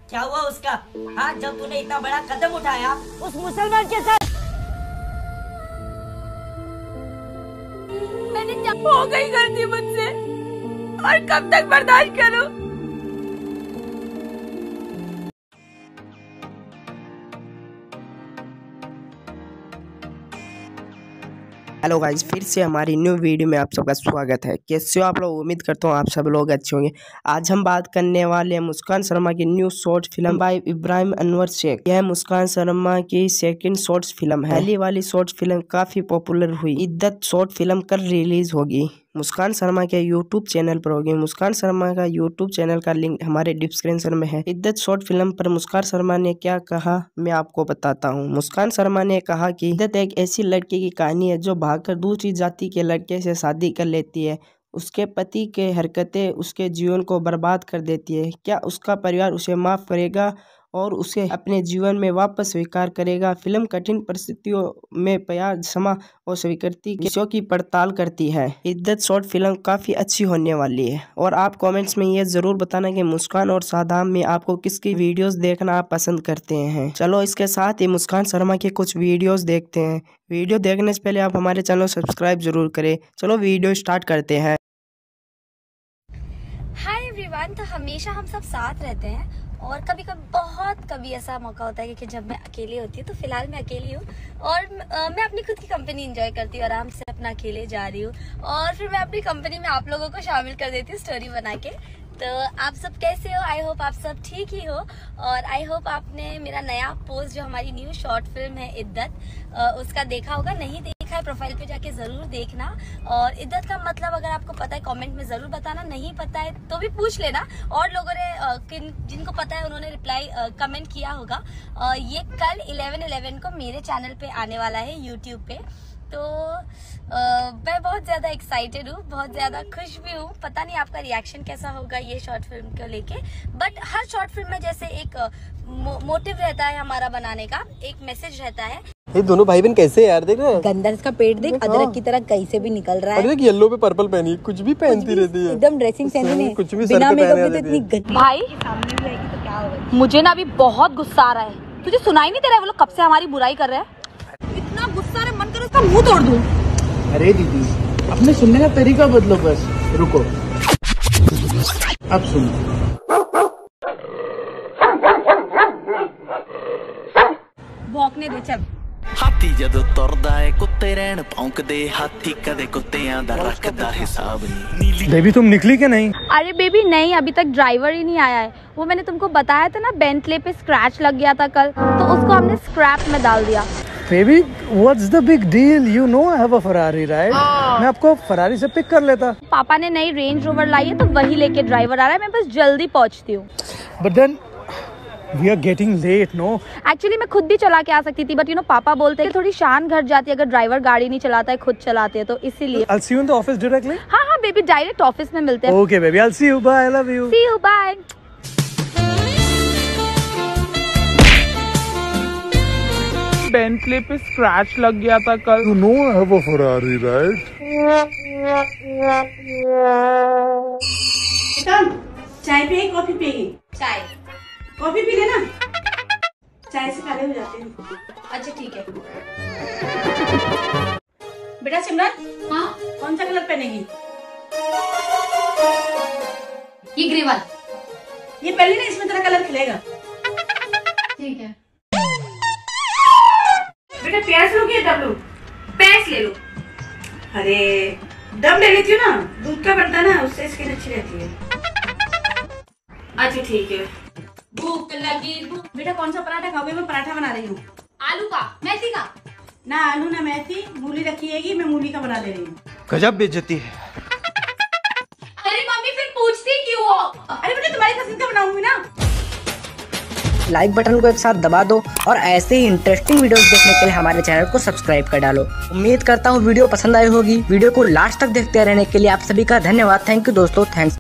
क्या हुआ उसका? हाँ, जब तूने इतना बड़ा कदम उठाया उस मुसलमान के साथ। मैंने हो गई गलती मुझसे, और कब तक बर्दाश्त करूं? हेलो गाइस, फिर से हमारी न्यू वीडियो में आप सबका स्वागत है। कैसे हो आप लोग? उम्मीद करता हूँ आप सब लोग अच्छे होंगे। आज हम बात करने वाले हैं मुस्कान शर्मा की new short film by Ibrahim Anwar Shaikh. यह मुस्कान शर्मा की सेकंड शॉर्ट फिल्म है। पहली वाली शॉर्ट फिल्म काफी पॉपुलर हुई। इद्दत शॉर्ट फिल्म कल रिलीज होगी, मुस्कान शर्मा के यूट्यूब चैनल पर होगी। मुस्कान शर्मा का यूट्यूब चैनल का लिंक हमारे डिस्क्रिप्शन में है। इद्दत शॉर्ट फिल्म पर मुस्कान शर्मा ने क्या कहा, मैं आपको बताता हूँ। मुस्कान शर्मा ने कहा कि इद्दत एक ऐसी लड़की की कहानी है जो भागकर दूसरी जाति के लड़के से शादी कर लेती है। उसके पति के हरकतें उसके जीवन को बर्बाद कर देती है। क्या उसका परिवार उसे माफ करेगा और उसे अपने जीवन में वापस स्वीकार करेगा? फिल्म कठिन परिस्थितियों में प्यार, क्षमा और स्वीकृति की पड़ताल करती है। इद्दत शॉर्ट फिल्म काफी अच्छी होने वाली है। और आप कमेंट्स में ये जरूर बताना कि मुस्कान और सादाम में आपको किसकी वीडियोस देखना आप पसंद करते हैं। चलो इसके साथ ही मुस्कान शर्मा के कुछ वीडियोस देखते हैं। वीडियो देखने से पहले आप हमारे चैनल सब्सक्राइब जरूर करें। चलो वीडियो स्टार्ट करते हैं। हाय एवरीवन, तो हमेशा हम सब साथ रहते हैं और कभी कभी ऐसा मौका होता है कि जब मैं अकेली होती हूँ। तो फिलहाल मैं अकेली हूँ और मैं अपनी खुद की कंपनी एंजॉय करती हूँ, आराम से अपना अकेले जा रही हूँ और फिर मैं अपनी कंपनी में आप लोगों को शामिल कर देती हूँ स्टोरी बना के। तो आप सब कैसे हो? आई होप आप सब ठीक ही हो और आई होप आपने मेरा नया पोस्ट जो हमारी न्यू शॉर्ट फिल्म है इद्दत, उसका देखा होगा। नहीं देखा है प्रोफाइल पे जाके जरूर देखना। और इद्दत का मतलब अगर आपको पता है कमेंट में जरूर बताना, नहीं पता है तो भी पूछ लेना। और लोगों ने जिनको पता है उन्होंने रिप्लाई कमेंट किया होगा। ये कल 11/11 को मेरे चैनल पे आने वाला है यूट्यूब पे। तो मैं बहुत ज़्यादा एक्साइटेड हूँ, बहुत ज़्यादा खुश भी हूँ। पता नहीं आपका रिएक्शन कैसा होगा ये शॉर्ट फिल्म को लेके। बट हर शॉर्ट फिल्म में जैसे एक मोटिव रहता है हमारा बनाने का, एक मैसेज रहता है। ये दोनों भाई बहन कैसे है यार? देख रहे हैं, गंदा इसका पेट देख, अदरक की तरह कैसे भी निकल रहा है। देख येलो पे पर्पल पहनी, कुछ भी पहनती रहती है, एकदम ड्रेसिंग सेंस नहीं, कुछ भी बिना सर पे मेकअप पहने के तो इतनी गंदी भाई सामने भी आएगी तो क्या होगा? मुझे ना अभी बहुत गुस्सा आ रहा है। तुझे सुनाई नहीं दे रहा है वो लोग कब से हमारी बुराई कर रहे हैं? इतना गुस्सा आ रहा है, मन कर उसका मुंह तोड़ दूं। अरे दीदी, अपने सुनने का तरीका बदलो, बस रुको, अब सुनो। भौंकने दे चल। हाथी जदों तुरदा है कुत्ते रहन भौंकदे, हाथी कदे कुत्तियां दा रखदा हिसाब नहीं। बेबी तुम निकली क्या नहीं? अरे बेबी नहीं, अभी तक ड्राइवर ही नहीं आया है। वो मैंने तुमको बताया था ना, बेंटले पे स्क्रैच लग गया था कल, तो उसको हमने स्क्रैप में डाल दिया। Baby what's the big deal, you know I have a Ferrari right? मैं आपको फरारी से पिक कर लेता। पापा ने नई रेंज रोवर लाई है तो वही लेके ड्राइवर आ रहा है। मैं बस जल्दी पहुंचती हूँ। But then we are getting late no. Actually मैं खुद भी चला के आ सकती थी, बट पापा बोलते हैं थोड़ी शान घट जाती है अगर ड्राइवर गाड़ी नहीं चलाता है, खुद चलाते हैं, तो इसीलिए। I'll see you in the office directly? हाँ बेबी, डायरेक्ट ऑफिस में मिलते हैं। Okay baby, I'll see you, bye, I love you. See you, bye. Bentley पे स्क्रैच लग गया था कल। You know I have a Ferrari, right? चाय पिए कॉफी पिएगी? चाय। कॉफी पी लेना, चाय से पहले हो जाते हैं। अच्छा ठीक है। बेटा सिमरन, हाँ कौन सा कलर पहनेगी? ये ग्रे वाला। ये पहले ना, इसमें तेरा कलर खिलेगा। ठीक है। बेटा प्याज लोगी या डब लो? पैस ले लो। अरे डब ले लेती हूँ ना, दूध का बनता ना, उससे स्किन अच्छी रहती है। अच्छा ठीक है। भूख लगी। बेटा कौन सा पराठा खाओगे? मैं पराठा बना रही हूँ। आलू का, मेथी का? ना आलू ना मेथी, मूली रखी हैगी, मैं मूली का बना दे रही हूँ। गजब बेइज्जती है। अरे मम्मी फिर पूछती क्यों हो? अरे बेटा तुम्हारी पसंद का बनाऊंगी ना। लाइक बटन को एक साथ दबा दो और ऐसे ही इंटरेस्टिंग वीडियोस देखने के लिए हमारे चैनल को सब्सक्राइब कर डालो। उम्मीद करता हूँ वीडियो पसंद आई होगी। वीडियो को लास्ट तक देखते रहने के लिए आप सभी का धन्यवाद। थैंक यू दोस्तों, थैंक्स।